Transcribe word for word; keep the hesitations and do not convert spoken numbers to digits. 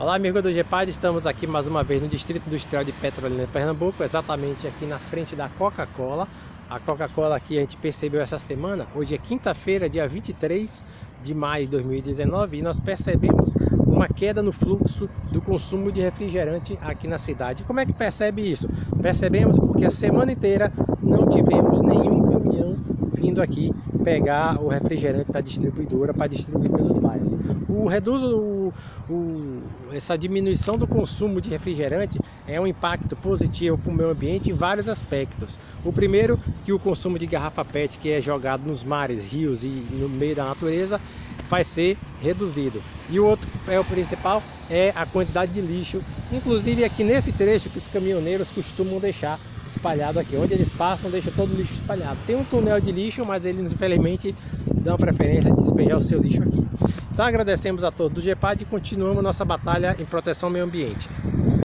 Olá, amigo do GEPAD, estamos aqui mais uma vez no Distrito Industrial de Petrolina, Pernambuco, exatamente aqui na frente da Coca-Cola. A Coca-Cola aqui a gente percebeu essa semana, hoje é quinta-feira, dia vinte e três de maio de dois mil e dezenove, e nós percebemos uma queda no fluxo do consumo de refrigerante aqui na cidade. E como é que percebe isso? Percebemos porque a semana inteira não tivemos nenhum caminhão vindo aqui pegar o refrigerante da distribuidora para distribuir pelos bairros. O reduz o, o, essa diminuição do consumo de refrigerante é um impacto positivo para o meio ambiente em vários aspectos. O primeiro, que o consumo de garrafa P E T, que é jogado nos mares, rios e no meio da natureza, vai ser reduzido. E o outro, é o principal, é a quantidade de lixo, inclusive aqui nesse trecho que os caminhoneiros costumam deixar espalhado aqui, onde eles passam, deixa todo o lixo espalhado. Tem um túnel de lixo, mas eles infelizmente dão preferência de despejar o seu lixo aqui. Então agradecemos a todos do GEPAD e continuamos nossa batalha em proteção ao meio ambiente.